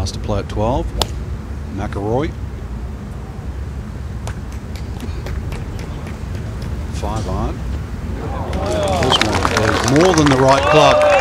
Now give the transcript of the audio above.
Last to play at 12. McIlroy. 5 iron. This one is more than the right club.